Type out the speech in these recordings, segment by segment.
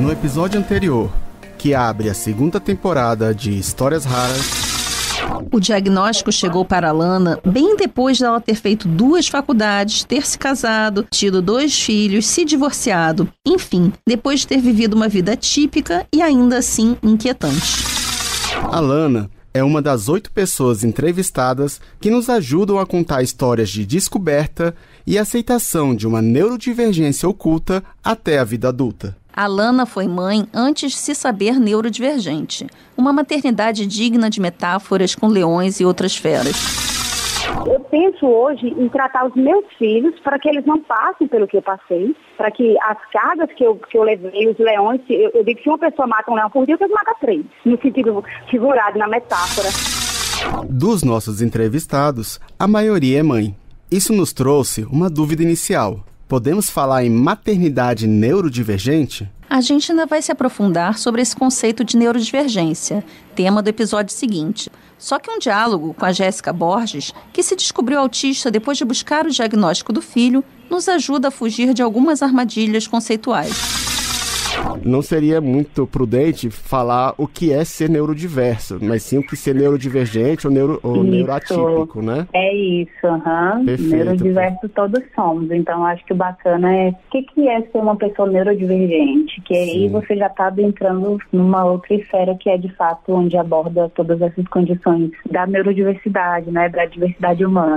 No episódio anterior, que abre a segunda temporada de Histórias Raras, o diagnóstico chegou para Alana bem depois dela ter feito 2 faculdades, ter se casado, tido 2 filhos, se divorciado. Enfim, depois de ter vivido uma vida típica e ainda assim inquietante. Alana é uma das 8 pessoas entrevistadas que nos ajudam a contar histórias de descoberta e aceitação de uma neurodivergência oculta até a vida adulta. Alana foi mãe antes de se saber neurodivergente. Uma maternidade digna de metáforas com leões e outras feras. Eu penso hoje em tratar os meus filhos para que eles não passem pelo que eu passei, para que as cargas que eu levei, os leões, eu digo que se uma pessoa mata um leão por dia, eu tenho que matar 3, no sentido figurado, na metáfora. Dos nossos entrevistados, a maioria é mãe. Isso nos trouxe uma dúvida inicial. Podemos falar em maternidade neurodivergente? A gente ainda vai se aprofundar sobre esse conceito de neurodivergência, tema do episódio seguinte. Só que um diálogo com a Jéssica Borges, que se descobriu autista depois de buscar o diagnóstico do filho, nos ajuda a fugir de algumas armadilhas conceituais. Não seria muito prudente falar o que é ser neurodiverso, mas sim o que ser neurodivergente ou neuroatípico, né? É isso, Perfeito. Neurodiverso todos somos, então acho que o bacana é o que é ser uma pessoa neurodivergente, que aí você já está adentrando numa outra esfera que é de fato onde aborda todas essas condições da neurodiversidade, né, da diversidade humana.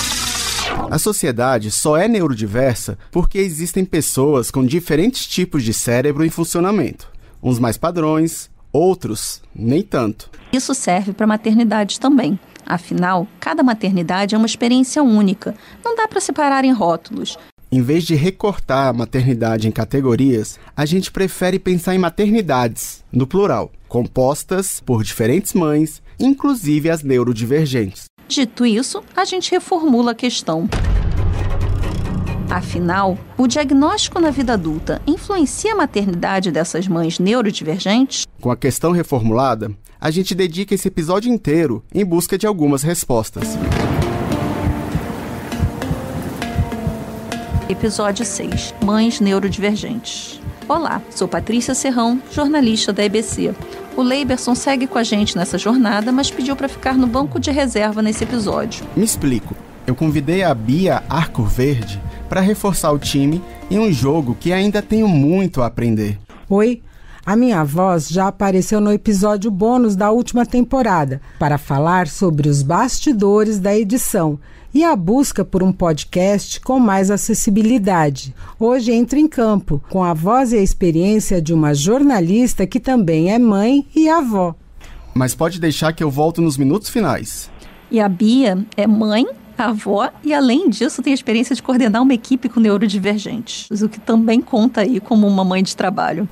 A sociedade só é neurodiversa porque existem pessoas com diferentes tipos de cérebro em funcionamento. Uns mais padrões, outros nem tanto. Isso serve para maternidade também. Afinal, cada maternidade é uma experiência única. Não dá para separar em rótulos. Em vez de recortar a maternidade em categorias, a gente prefere pensar em maternidades, no plural, compostas por diferentes mães, inclusive as neurodivergentes. Dito isso, a gente reformula a questão. Afinal, o diagnóstico na vida adulta influencia a maternidade dessas mães neurodivergentes? Com a questão reformulada, a gente dedica esse episódio inteiro em busca de algumas respostas. Episódio 6. Mães neurodivergentes. Olá, sou Patrícia Serrão, jornalista da EBC. O Leiberson segue com a gente nessa jornada, mas pediu para ficar no banco de reserva nesse episódio. Me explico. Eu convidei a Bia Arcoverde para reforçar o time em um jogo que ainda tenho muito a aprender. Oi, a minha voz já apareceu no episódio bônus da última temporada para falar sobre os bastidores da edição e a busca por um podcast com mais acessibilidade. Hoje entro em campo com a voz e a experiência de uma jornalista que também é mãe e avó. Mas pode deixar que eu volto nos minutos finais. E a Bia é mãe, avó e, além disso, tem a experiência de coordenar uma equipe com neurodivergentes, o que também conta aí como uma mãe de trabalho.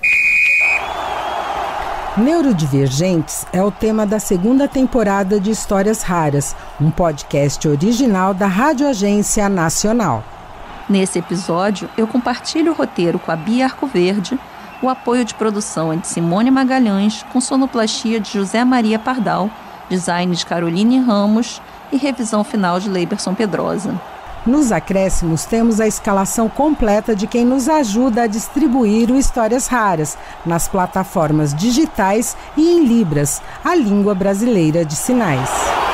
Neurodivergentes é o tema da segunda temporada de Histórias Raras, um podcast original da Rádio Agência Nacional. Nesse episódio, eu compartilho o roteiro com a Bia Arcoverde, o apoio de produção é de Simone Magalhães, com sonoplastia de José Maria Pardal, design de Caroline Ramos e revisão final de Leiberson Pedrosa. Nos acréscimos, temos a escalação completa de quem nos ajuda a distribuir o Histórias Raras nas plataformas digitais e em Libras, a língua brasileira de sinais.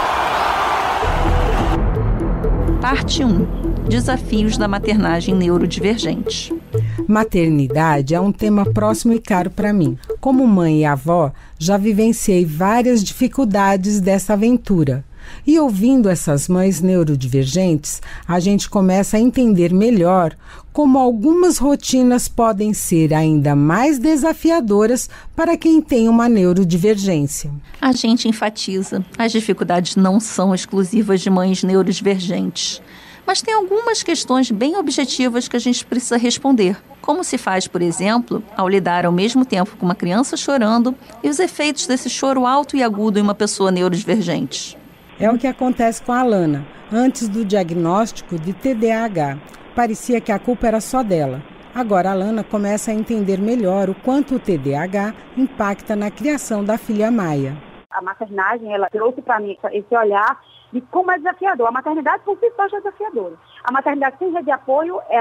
Parte 1. Desafios da maternagem neurodivergente. Maternidade é um tema próximo e caro para mim. Como mãe e avó, já vivenciei várias dificuldades dessa aventura. E ouvindo essas mães neurodivergentes, a gente começa a entender melhor como algumas rotinas podem ser ainda mais desafiadoras para quem tem uma neurodivergência. A gente enfatiza, as dificuldades não são exclusivas de mães neurodivergentes. Mas tem algumas questões bem objetivas que a gente precisa responder. Como se faz, por exemplo, ao lidar ao mesmo tempo com uma criança chorando e os efeitos desse choro alto e agudo em uma pessoa neurodivergente. É o que acontece com a Alana, antes do diagnóstico de TDAH. Parecia que a culpa era só dela. Agora a Alana começa a entender melhor o quanto o TDAH impacta na criação da filha Maia. A maternagem, ela trouxe para mim esse olhar de como é desafiador. A maternidade por si só já é desafiadora. A maternidade sem rede de apoio, ela é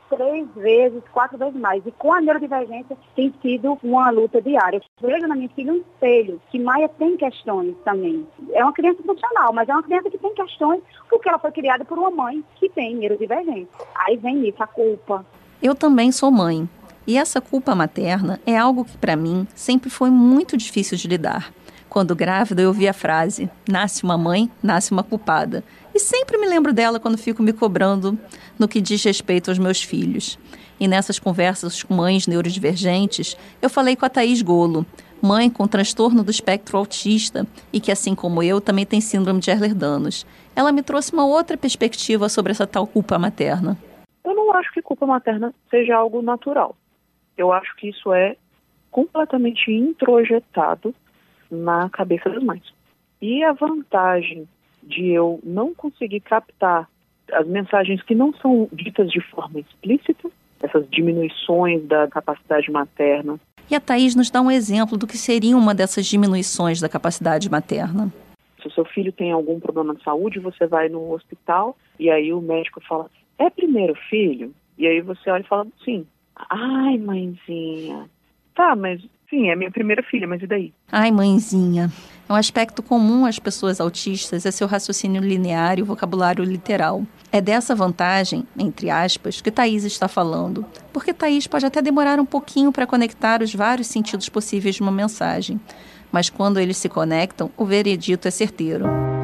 3 vezes, 4 vezes mais. E com a neurodivergência tem sido uma luta diária. Eu vejo na minha filha um espelho, que Maia tem questões também. É uma criança funcional, mas é uma criança que tem questões porque ela foi criada por uma mãe que tem neurodivergência. Aí vem isso, a culpa. Eu também sou mãe. E essa culpa materna é algo que, para mim, sempre foi muito difícil de lidar. Quando grávida, eu ouvi a frase: nasce uma mãe, nasce uma culpada. E sempre me lembro dela quando fico me cobrando no que diz respeito aos meus filhos. E nessas conversas com mães neurodivergentes, eu falei com a Thaís Golo, mãe com transtorno do espectro autista e que, assim como eu, também tem síndrome de Ehlers-Danlos. Ela me trouxe uma outra perspectiva sobre essa tal culpa materna. Eu não acho que culpa materna seja algo natural. Eu acho que isso é completamente introjetado na cabeça das mães. E a vantagem de eu não conseguir captar as mensagens que não são ditas de forma explícita, essas diminuições da capacidade materna. E a Thaís nos dá um exemplo do que seria uma dessas diminuições da capacidade materna. Se o seu filho tem algum problema de saúde, você vai no hospital e aí o médico fala: é primeiro filho? E aí você olha e fala: sim. Ai, mãezinha. Tá, mas sim, é minha primeira filha, mas e daí? Ai, mãezinha. É um aspecto comum às pessoas autistas, é seu raciocínio linear e o vocabulário literal. É dessa vantagem, entre aspas, que Thaís está falando. Porque Thaís pode até demorar um pouquinho para conectar os vários sentidos possíveis de uma mensagem. Mas quando eles se conectam, o veredito é certeiro.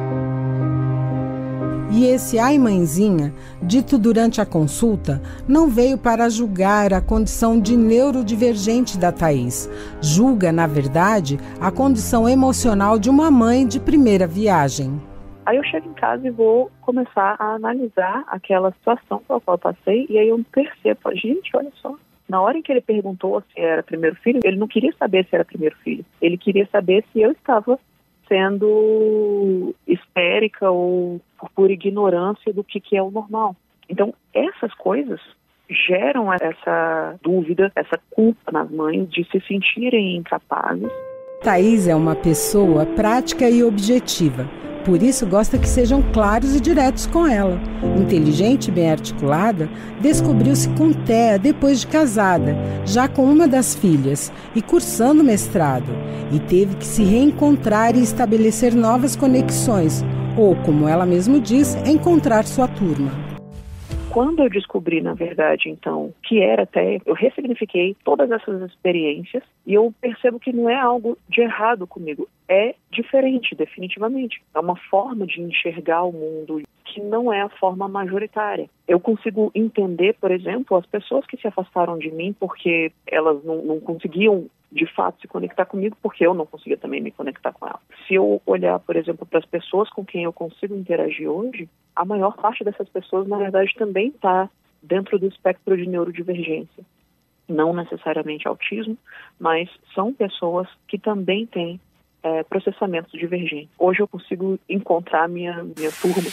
E esse ai mãezinha, dito durante a consulta, não veio para julgar a condição de neurodivergente da Thaís. Julga, na verdade, a condição emocional de uma mãe de primeira viagem. Aí eu chego em casa e vou começar a analisar aquela situação pela qual eu passei, e aí eu percebo, gente, olha só. Na hora em que ele perguntou se era primeiro filho, ele não queria saber se era primeiro filho. Ele queria saber se eu estava sendo histérica ou por ignorância do que é o normal. Então, essas coisas geram essa dúvida, essa culpa nas mães de se sentirem incapazes. Thaís é uma pessoa prática e objetiva. Por isso, gosta que sejam claros e diretos com ela. Inteligente e bem articulada, descobriu-se com Thea depois de casada, já com uma das filhas e cursando mestrado. E teve que se reencontrar e estabelecer novas conexões, ou, como ela mesma diz, encontrar sua turma. Quando eu descobri, na verdade, então, que era Thea, eu ressignifiquei todas essas experiências e eu percebo que não é algo de errado comigo. É diferente, definitivamente. É uma forma de enxergar o mundo que não é a forma majoritária. Eu consigo entender, por exemplo, as pessoas que se afastaram de mim porque elas não conseguiam, de fato, se conectar comigo, porque eu não conseguia também me conectar com elas. Se eu olhar, por exemplo, para as pessoas com quem eu consigo interagir hoje, a maior parte dessas pessoas, na verdade, também está dentro do espectro de neurodivergência. Não necessariamente autismo, mas são pessoas que também têm processamentos divergentes. Hoje eu consigo encontrar minha turma.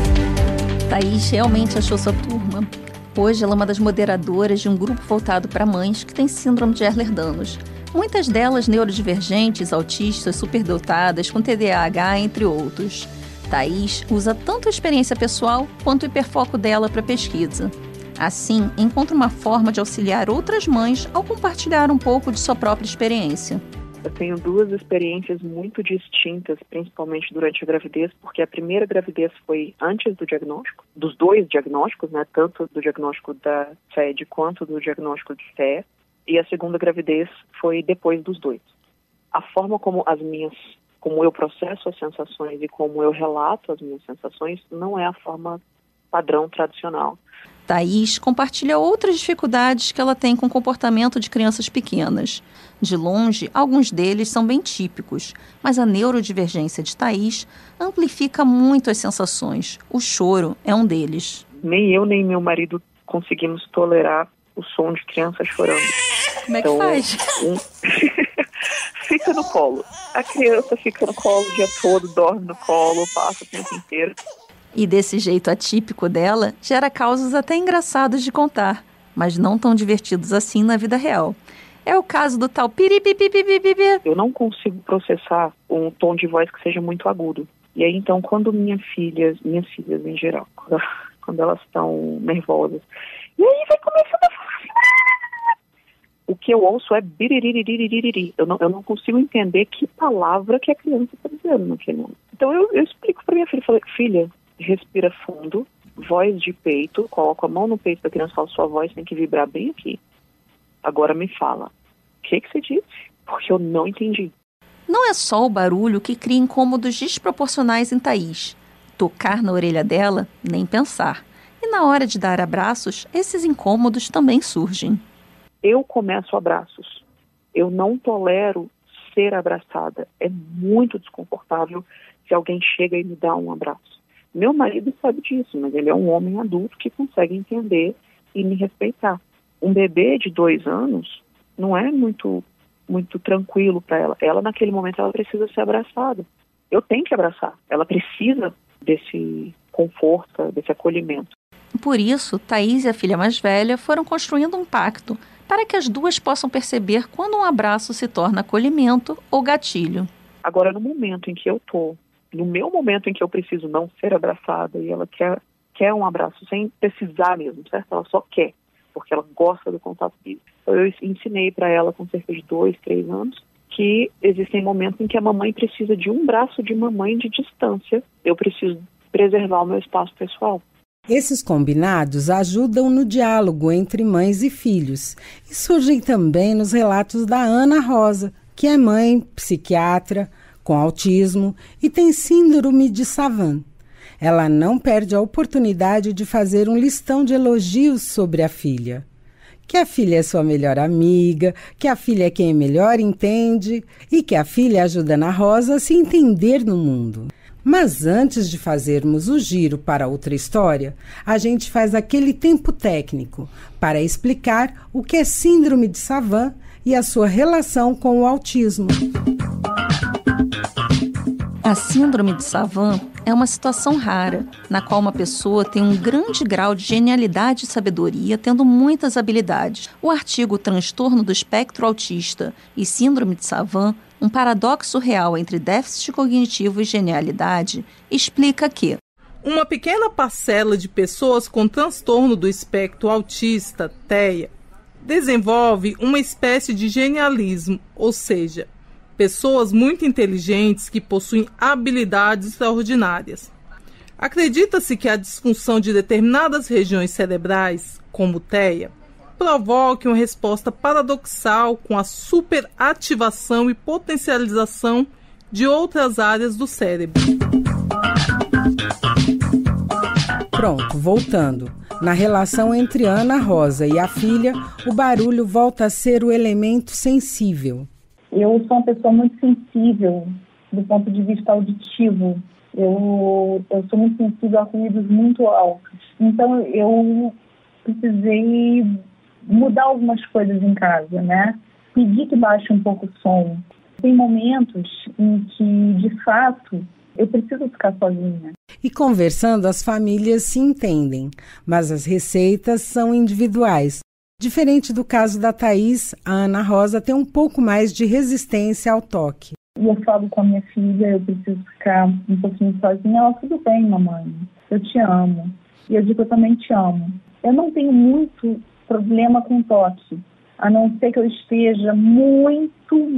Thaís realmente achou sua turma. Hoje ela é uma das moderadoras de um grupo voltado para mães que têm síndrome de Ehlers-Danlos. Muitas delas neurodivergentes, autistas, superdotadas, com TDAH, entre outros. Thaís usa tanto a experiência pessoal quanto o hiperfoco dela para pesquisa. Assim, encontra uma forma de auxiliar outras mães ao compartilhar um pouco de sua própria experiência. Eu tenho 2 experiências muito distintas, principalmente durante a gravidez, porque a primeira gravidez foi antes do diagnóstico, dos 2 diagnósticos, né, tanto do diagnóstico da FED quanto do diagnóstico de TEA, e a segunda gravidez foi depois dos 2. A forma como eu processo as sensações e como eu relato as minhas sensações não é a forma padrão tradicional. Thaís compartilha outras dificuldades que ela tem com o comportamento de crianças pequenas. De longe, alguns deles são bem típicos, mas a neurodivergência de Thaís amplifica muito as sensações. O choro é um deles. Nem eu nem meu marido conseguimos tolerar o som de criança chorando. Como é que faz? Fica no colo. A criança fica no colo o dia todo, dorme no colo, passa o tempo inteiro. E desse jeito atípico dela, gera causos até engraçados de contar, mas não tão divertidos assim na vida real. É o caso do tal piripipipipipi. Eu não consigo processar um tom de voz que seja muito agudo. E aí, então, quando minhas filhas em geral, quando elas estão nervosas, E aí vai começando a falar assim, o que eu ouço é biriririririririri. Eu não consigo entender que palavra que a criança está dizendo naquele momento. Então eu explico para minha filha, falei, filha, respira fundo, voz de peito, coloco a mão no peito da criança e falo, sua voz tem que vibrar bem aqui. Agora me fala, o que você disse? Porque eu não entendi. Não é só o barulho que cria incômodos desproporcionais em Thaís. Tocar na orelha dela, nem pensar. E na hora de dar abraços, esses incômodos também surgem. Eu começo abraços. Eu não tolero ser abraçada. É muito desconfortável se alguém chega e me dá um abraço. Meu marido sabe disso, mas ele é um homem adulto que consegue entender e me respeitar. Um bebê de 2 anos não é muito tranquilo para ela. Ela, naquele momento, ela precisa ser abraçada. Eu tenho que abraçar. Ela precisa desse conforto, desse acolhimento. Por isso, Thaís e a filha mais velha foram construindo um pacto para que as duas possam perceber quando um abraço se torna acolhimento ou gatilho. Agora, no momento em que eu estou, no meu momento em que eu preciso não ser abraçada e ela quer um abraço sem precisar mesmo, certo? Ela só quer, porque ela gosta do contato físico. Então, eu ensinei para ela com cerca de 2, 3 anos que existem momentos em que a mamãe precisa de um braço de mamãe de distância. Eu preciso preservar o meu espaço pessoal. Esses combinados ajudam no diálogo entre mães e filhos e surgem também nos relatos da Ana Rosa, que é mãe, psiquiatra, com autismo e tem síndrome de Savant. Ela não perde a oportunidade de fazer um listão de elogios sobre a filha. Que a filha é sua melhor amiga, que a filha é quem melhor entende e que a filha ajuda a Ana Rosa a se entender no mundo. Mas antes de fazermos o giro para outra história, a gente faz aquele tempo técnico para explicar o que é síndrome de Savant e a sua relação com o autismo. A síndrome de Savant é uma situação rara, na qual uma pessoa tem um grande grau de genialidade e sabedoria, tendo muitas habilidades. O artigo Transtorno do Espectro Autista e Síndrome de Savant, um paradoxo real entre déficit cognitivo e genialidade, explica que uma pequena parcela de pessoas com transtorno do espectro autista, TEA, desenvolve uma espécie de genialismo, ou seja, pessoas muito inteligentes que possuem habilidades extraordinárias. Acredita-se que a disfunção de determinadas regiões cerebrais, como TEA, provoque uma resposta paradoxal com a superativação e potencialização de outras áreas do cérebro. Pronto, voltando. Na relação entre Ana Rosa e a filha, o barulho volta a ser o elemento sensível. Eu sou uma pessoa muito sensível do ponto de vista auditivo. Eu sou muito sensível a ruídos muito altos. Então, eu precisei mudar algumas coisas em casa, né? Pedir que baixe um pouco o som. Tem momentos em que, de fato, eu preciso ficar sozinha. E conversando, as famílias se entendem, mas as receitas são individuais. Diferente do caso da Thaís, a Ana Rosa tem um pouco mais de resistência ao toque. E eu falo com a minha filha, eu preciso ficar um pouquinho sozinha. Ela, tudo bem, mamãe, eu te amo. E eu digo, eu também te amo. Eu não tenho muito problema com toque, a não ser que eu esteja muito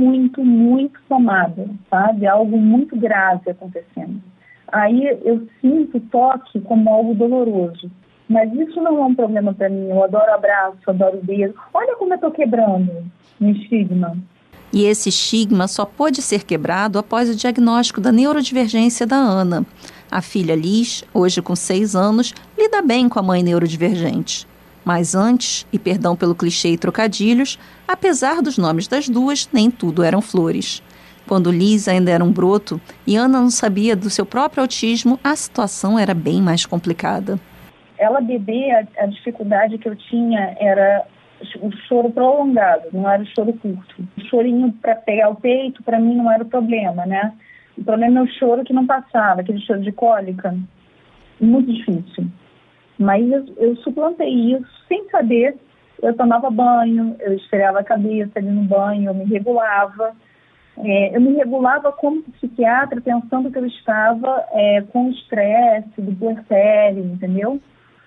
tomada, sabe? Algo muito grave acontecendo. Aí eu sinto o toque como algo doloroso. Mas isso não é um problema para mim. Eu adoro abraço, adoro beijo. Olha como eu estou quebrando o estigma. E esse estigma só pôde ser quebrado após o diagnóstico da neurodivergência da Ana. A filha Liz, hoje com 6 anos, lida bem com a mãe neurodivergente. Mas antes, e perdão pelo clichê e trocadilhos, apesar dos nomes das duas, nem tudo eram flores. Quando Liz ainda era um broto e Ana não sabia do seu próprio autismo, a situação era bem mais complicada. Ela bebê, a dificuldade que eu tinha era o choro prolongado, não era o choro curto. O chorinho para pegar o peito, para mim, não era o problema, né? O problema é o choro que não passava, aquele choro de cólica. Muito difícil. Mas eu suplantei isso sem saber. Eu tomava banho, eu esfregava a cabeça ali no banho, eu me regulava. Eu me regulava como psiquiatra, pensando que eu estava com estresse do puerpério, entendeu?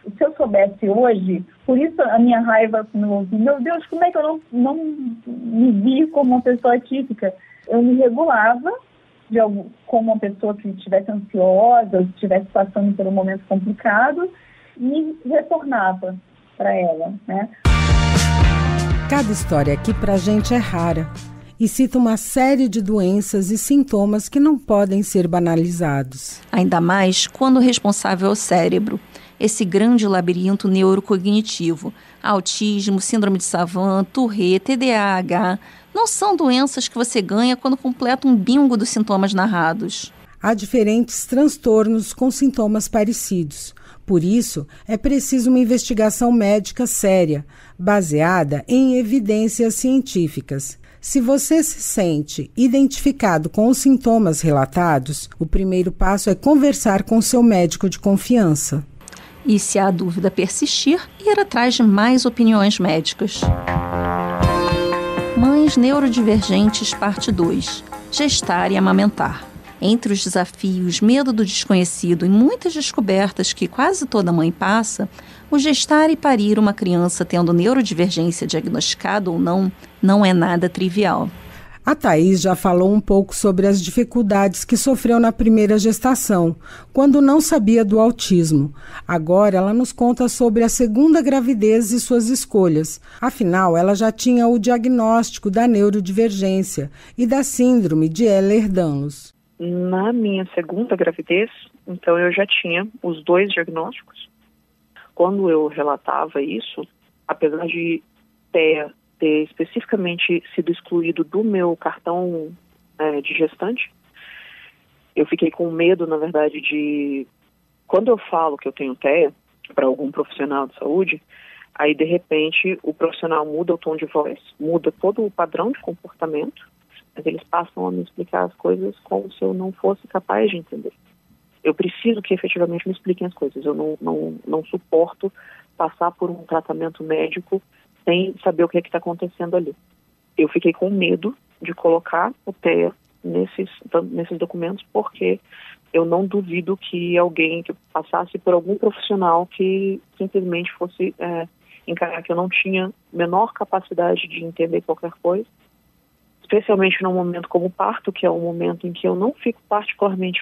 Se eu soubesse hoje, por isso a minha raiva quando eu ouvi, meu Deus, como é que eu não me vi como uma pessoa atípica? Eu me regulava como uma pessoa que estivesse ansiosa, ou estivesse passando por um momento complicado, e retornava para ela, né? Cada história aqui pra gente é rara e cita uma série de doenças e sintomas que não podem ser banalizados. Ainda mais quando o responsável é o cérebro, esse grande labirinto neurocognitivo. Autismo, síndrome de Savant, Tourette, TDAH, não são doenças que você ganha quando completa um bingo dos sintomas narrados. Há diferentes transtornos com sintomas parecidos. Por isso, é preciso uma investigação médica séria, baseada em evidências científicas. Se você se sente identificado com os sintomas relatados, o primeiro passo é conversar com seu médico de confiança. E, se a dúvida persistir, ir atrás de mais opiniões médicas. Mães Neurodivergentes, parte 2. Gestar e amamentar. Entre os desafios, medo do desconhecido e muitas descobertas que quase toda mãe passa, o gestar e parir uma criança tendo neurodivergência diagnosticada ou não é nada trivial. A Thaís já falou um pouco sobre as dificuldades que sofreu na primeira gestação, quando não sabia do autismo. Agora ela nos conta sobre a segunda gravidez e suas escolhas. Afinal, ela já tinha o diagnóstico da neurodivergência e da síndrome de Ehlers-Danlos. Na minha segunda gravidez, então eu já tinha os 2 diagnósticos. Quando eu relatava isso, apesar de ter especificamente sido excluído do meu cartão de gestante, eu fiquei com medo, na verdade, de... Quando eu falo que eu tenho TEA para algum profissional de saúde, aí, de repente, o profissional muda o tom de voz, muda todo o padrão de comportamento, mas eles passam a me explicar as coisas como se eu não fosse capaz de entender. Eu preciso que efetivamente me expliquem as coisas. Eu não suporto passar por um tratamento médico sem saber o que é que está acontecendo ali. Eu fiquei com medo de colocar o TEA nesses documentos, porque eu não duvido que alguém que passasse por algum profissional que simplesmente fosse encarar que eu não tinha menor capacidade de entender qualquer coisa, especialmente num momento como o parto, que é um momento em que eu não fico particularmente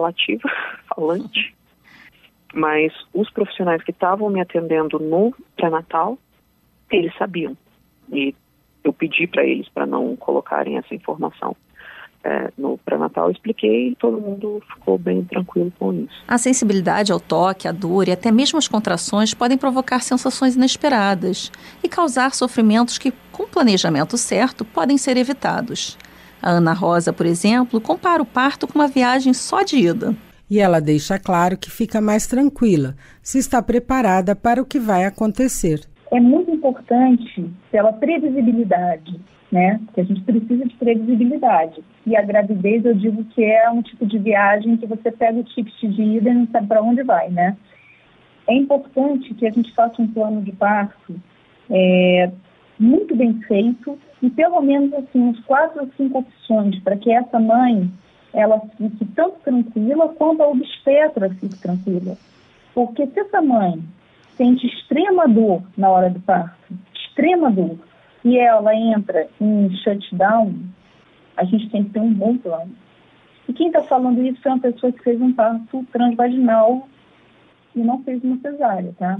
falante, mas os profissionais que estavam me atendendo no pré-natal, eles sabiam, e eu pedi para eles para não colocarem essa informação no pré-natal, expliquei e todo mundo ficou bem tranquilo com isso. A sensibilidade ao toque, à dor e até mesmo as contrações podem provocar sensações inesperadas e causar sofrimentos que, com planejamento certo, podem ser evitados. A Ana Rosa, por exemplo, compara o parto com uma viagem só de ida. E ela deixa claro que fica mais tranquila, se está preparada para o que vai acontecer. É muito importante pela previsibilidade, né? Porque a gente precisa de previsibilidade. E a gravidez, eu digo que é um tipo de viagem que você pega o ticket de ida e não sabe para onde vai, né? É importante que a gente faça um plano de parto muito bem feito e pelo menos assim, uns 4 ou 5 opções para que essa mãe ela fique tanto tranquila quanto a obstetra fique tranquila. Porque se essa mãe sente extrema dor na hora do parto, extrema dor, e ela entra em shutdown, a gente tem que ter um bom plano. E quem está falando isso é uma pessoa que fez um parto transvaginal e não fez uma cesárea, tá?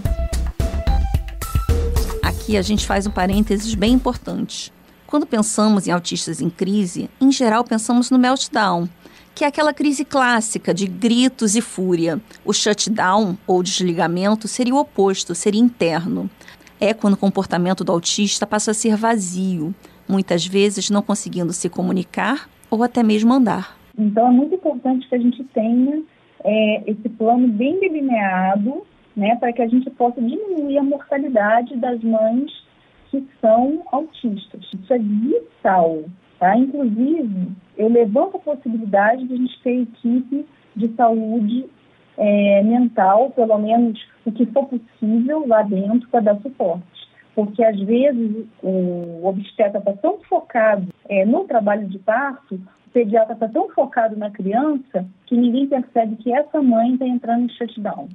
Aqui a gente faz um parênteses bem importante. Quando pensamos em autistas em crise, em geral pensamos no meltdown, que é aquela crise clássica de gritos e fúria. O shutdown, ou desligamento, seria o oposto, seria interno. É quando o comportamento do autista passa a ser vazio, muitas vezes não conseguindo se comunicar ou até mesmo andar. Então é muito importante que a gente tenha esse plano bem delineado, né, para que a gente possa diminuir a mortalidade das mães que são autistas. Isso é vital, tá? Inclusive, eu levanto a possibilidade de a gente ter equipe de saúde mental, pelo menos o que for possível lá dentro para dar suporte. Porque às vezes o obstetra está tão focado no trabalho de parto, o pediatra está tão focado na criança, que ninguém percebe que essa mãe está entrando em shutdown.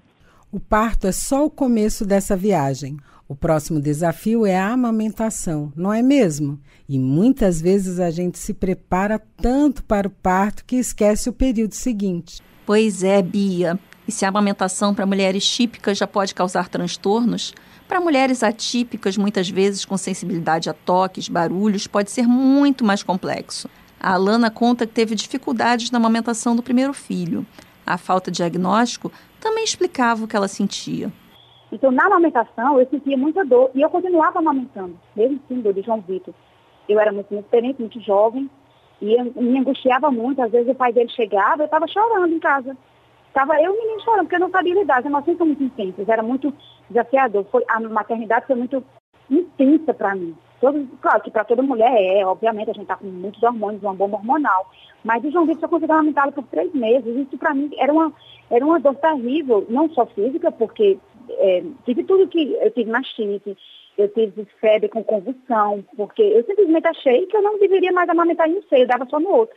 O parto é só o começo dessa viagem. O próximo desafio é a amamentação, não é mesmo? E muitas vezes a gente se prepara tanto para o parto que esquece o período seguinte. Pois é, Bia. E se a amamentação para mulheres típicas já pode causar transtornos, para mulheres atípicas, muitas vezes com sensibilidade a toques, barulhos, pode ser muito mais complexo. A Alana conta que teve dificuldades na amamentação do primeiro filho. A falta de diagnóstico também explicava o que ela sentia. Então, na amamentação, eu sentia muita dor e eu continuava amamentando, mesmo sendo dor de João Vitor. Eu era muito inexperiente, muito jovem e eu me angustiava muito. Às vezes o pai dele chegava e eu estava chorando em casa. Estava eu e o menino chorando, porque eu não sabia lidar. As emoções são muito intensas, era muito desafiador. A maternidade foi muito intensa para mim. Claro que para toda mulher obviamente, a gente está com muitos hormônios, uma bomba hormonal. Mas o João Vitor só conseguiu amamentá-lo por 3 meses. Isso para mim era uma dor terrível, não só física, porque tive tudo que eu tive mastite, eu tive febre com convulsão, porque eu simplesmente achei que eu não deveria mais amamentar em um seio, eu dava só no outro.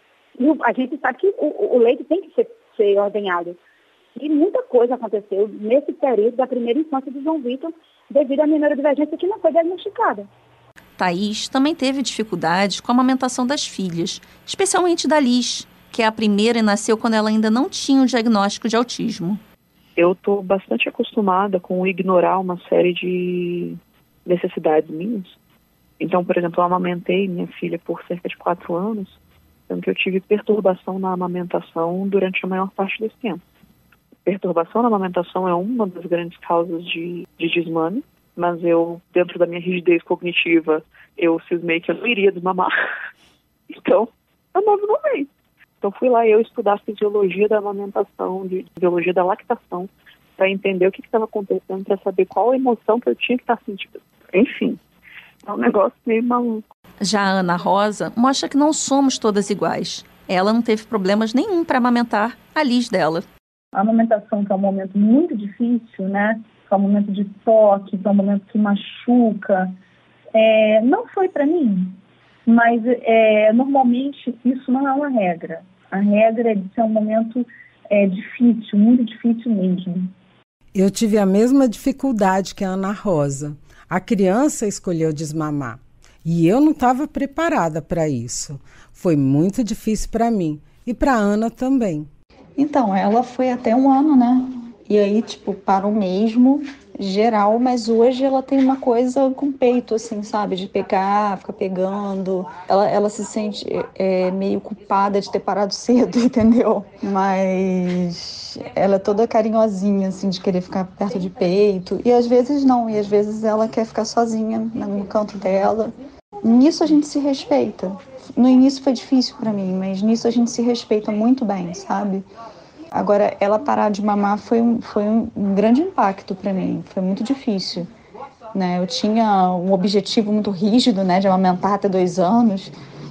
E a gente sabe que o leite tem que ser ordenhado. E muita coisa aconteceu nesse período da primeira infância do João Vitor, devido à minha neurodivergência que não foi diagnosticada. Thaís também teve dificuldades com a amamentação das filhas, especialmente da Liz, que é a primeira e nasceu quando ela ainda não tinha o diagnóstico de autismo. Eu estou bastante acostumada com ignorar uma série de necessidades minhas. Então, por exemplo, eu amamentei minha filha por cerca de 4 anos, sendo que eu tive perturbação na amamentação durante a maior parte desse tempo. Perturbação na amamentação é uma das grandes causas de desmame, mas eu, dentro da minha rigidez cognitiva, eu cismei que eu não iria desmamar. Então, eu não desmamei. Então fui lá eu estudar a fisiologia da amamentação, fisiologia da lactação, para entender o que estava acontecendo, para saber qual a emoção que eu tinha que estar sentindo. Enfim, é um negócio meio maluco. Já a Ana Rosa mostra que não somos todas iguais. Ela não teve problemas nenhum para amamentar a Liz dela. A amamentação, que é um momento muito difícil, né? Que é um momento de toque, que é um momento que machuca, não foi para mim. Mas normalmente isso não é uma regra. A regra é de ser um momento difícil, muito difícil mesmo. Eu tive a mesma dificuldade que a Ana Rosa. A criança escolheu desmamar e eu não estava preparada para isso. Foi muito difícil para mim e para a Ana também. Então, ela foi até 1 ano, né? E aí, parou mesmo, geral, mas hoje ela tem uma coisa com o peito, assim, sabe? De pegar, ficar pegando. Ela se sente meio culpada de ter parado cedo, entendeu? Mas ela é toda carinhosinha, assim, de querer ficar perto de peito. E às vezes não, e às vezes ela quer ficar sozinha no canto dela. Nisso a gente se respeita. No início foi difícil para mim, mas nisso a gente se respeita muito bem, sabe? Agora, ela parar de mamar foi um grande impacto para mim, foi muito difícil, né? Eu tinha um objetivo muito rígido, né, de amamentar até 2 anos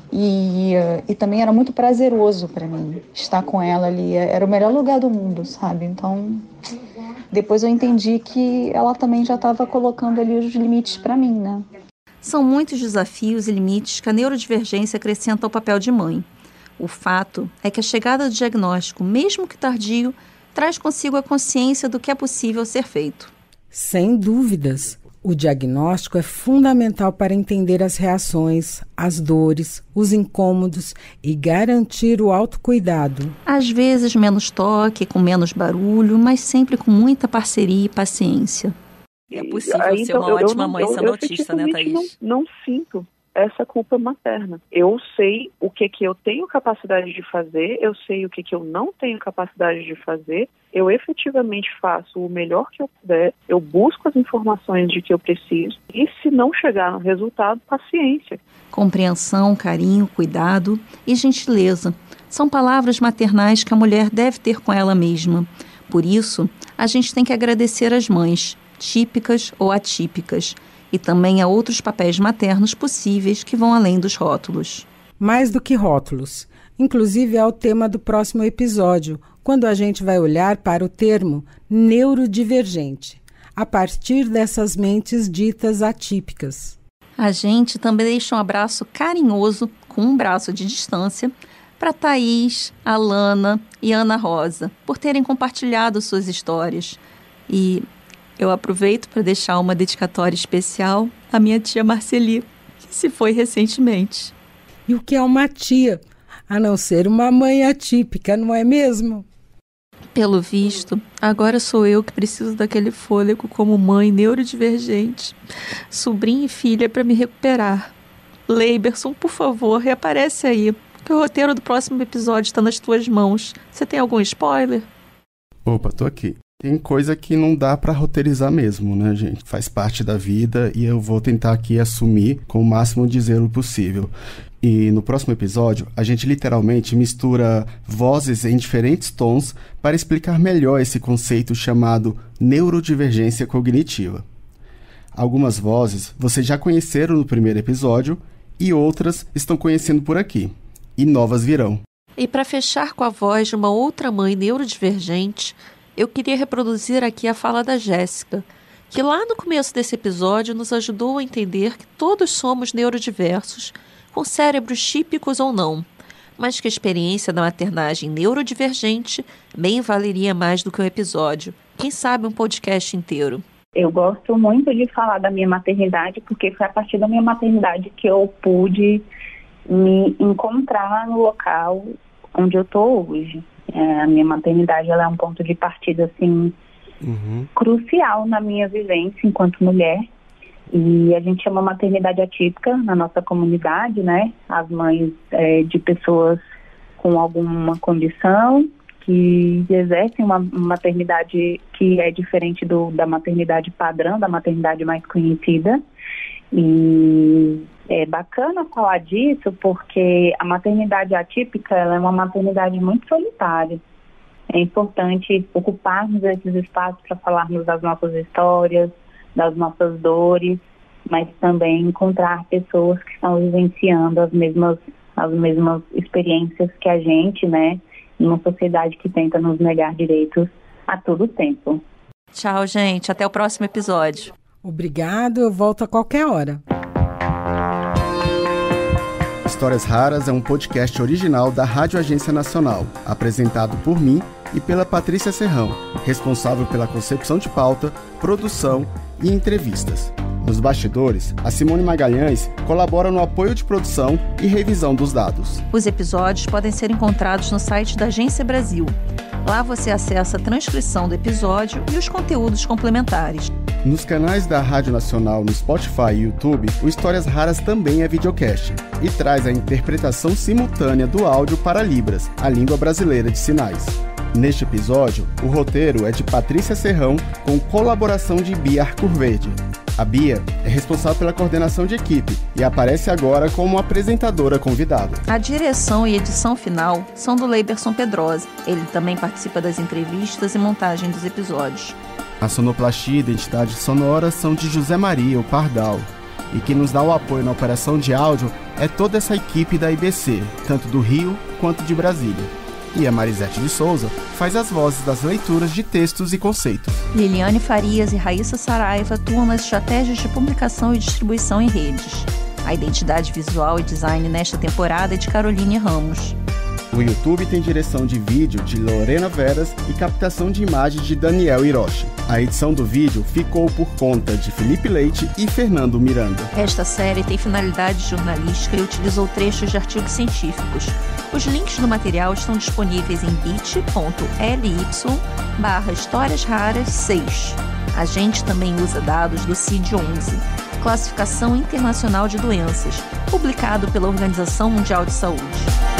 e também era muito prazeroso para mim estar com ela ali, era o melhor lugar do mundo, sabe? Então, depois eu entendi que ela também já estava colocando ali os limites para mim, né? São muitos desafios e limites que a neurodivergência acrescenta ao papel de mãe. O fato é que a chegada do diagnóstico, mesmo que tardio, traz consigo a consciência do que é possível ser feito. Sem dúvidas, o diagnóstico é fundamental para entender as reações, as dores, os incômodos e garantir o autocuidado. Às vezes menos toque, com menos barulho, mas sempre com muita parceria e paciência. É possível ser uma ótima mãe sendo autista, né, Thaís? Não sinto essa culpa materna. Eu sei o que eu tenho capacidade de fazer, eu sei o que eu não tenho capacidade de fazer, eu efetivamente faço o melhor que eu puder, eu busco as informações de que eu preciso e se não chegar no resultado, paciência. Compreensão, carinho, cuidado e gentileza são palavras maternais que a mulher deve ter com ela mesma. Por isso, a gente tem que agradecer às mães, típicas ou atípicas, e também a outros papéis maternos possíveis que vão além dos rótulos. Mais do que rótulos. Inclusive é o tema do próximo episódio, quando a gente vai olhar para o termo neurodivergente, a partir dessas mentes ditas atípicas. A gente também deixa um abraço carinhoso, com um braço de distância, para Thaís, Alana e Ana Rosa, por terem compartilhado suas histórias. E eu aproveito para deixar uma dedicatória especial à minha tia Marceli, que se foi recentemente. E o que é uma tia? A não ser uma mãe atípica, não é mesmo? Pelo visto, agora sou eu que preciso daquele fôlego como mãe neurodivergente, sobrinha e filha para me recuperar. Leiberson, por favor, reaparece aí, que o roteiro do próximo episódio está nas tuas mãos. Você tem algum spoiler? Opa, tô aqui. Tem coisa que não dá pra roteirizar mesmo, né, gente? Faz parte da vida e eu vou tentar aqui assumir com o máximo de zelo possível. E no próximo episódio, a gente literalmente mistura vozes em diferentes tons para explicar melhor esse conceito chamado neurodivergência cognitiva. Algumas vozes vocês já conheceram no primeiro episódio e outras estão conhecendo por aqui. E novas virão. E para fechar com a voz de uma outra mãe neurodivergente, eu queria reproduzir aqui a fala da Jéssica, que lá no começo desse episódio nos ajudou a entender que todos somos neurodiversos, com cérebros típicos ou não, mas que a experiência da maternagem neurodivergente bem valeria mais do que um episódio, quem sabe um podcast inteiro. Eu gosto muito de falar da minha maternidade, porque foi a partir da minha maternidade que eu pude me encontrar no local onde eu estou hoje. A minha maternidade ela é um ponto de partida assim, crucial na minha vivência enquanto mulher. E a gente chama maternidade atípica na nossa comunidade, né? As mães de pessoas com alguma condição que exercem uma maternidade que é diferente da maternidade padrão, da maternidade mais conhecida. E é bacana falar disso porque a maternidade atípica ela é uma maternidade muito solitária. É importante ocuparmos esses espaços para falarmos das nossas histórias, das nossas dores, mas também encontrar pessoas que estão vivenciando as mesmas experiências que a gente, né, numa sociedade que tenta nos negar direitos a todo tempo. Tchau, gente. Até o próximo episódio. Obrigado, eu volto a qualquer hora. Histórias Raras é um podcast original da Rádio Agência Nacional, apresentado por mim e pela Patrícia Serrão, responsável pela concepção de pauta, produção e entrevistas. Nos bastidores, a Simone Magalhães colabora no apoio de produção e revisão dos dados. Os episódios podem ser encontrados no site da Agência Brasil. Lá você acessa a transcrição do episódio e os conteúdos complementares. Nos canais da Rádio Nacional no Spotify e YouTube, o Histórias Raras também é videocast e traz a interpretação simultânea do áudio para Libras, a língua brasileira de sinais. Neste episódio, o roteiro é de Patrícia Serrão, com colaboração de Bia Arcurverde. A Bia é responsável pela coordenação de equipe e aparece agora como apresentadora convidada. A direção e edição final são do Leiberson Pedrosa. Ele também participa das entrevistas e montagem dos episódios. A sonoplastia e identidade sonora são de José Maria, o Pardal. E quem nos dá o apoio na operação de áudio é toda essa equipe da IBC, tanto do Rio quanto de Brasília. E a Marisete de Souza faz as vozes das leituras de textos e conceitos. Liliane Farias e Raíssa Saraiva atuam nas estratégias de publicação e distribuição em redes. A identidade visual e design nesta temporada é de Caroline Ramos. O YouTube tem direção de vídeo de Lorena Veras e captação de imagens de Daniel Hiroshi. A edição do vídeo ficou por conta de Felipe Leite e Fernando Miranda. Esta série tem finalidade jornalística e utilizou trechos de artigos científicos. Os links do material estão disponíveis em bit.ly/historiasraras6. A gente também usa dados do CID-11, Classificação Internacional de Doenças, publicado pela Organização Mundial de Saúde.